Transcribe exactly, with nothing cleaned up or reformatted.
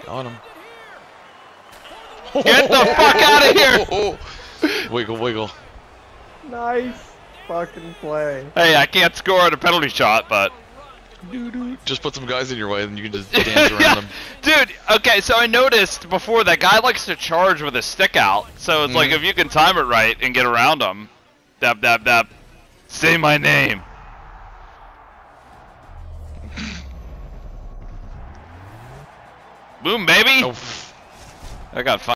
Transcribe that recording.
On him. Get the fuck out of here! Wiggle, wiggle. Nice fucking play. Hey, I can't score on a penalty shot, but... Just put some guys in your way and you can just dance around them. Dude, okay, so I noticed before that guy likes to charge with his stick out. So it's mm. like if you can time it right and get around him. Dab, dab, dab. Say my name. Boom, baby! Oh. I got fun.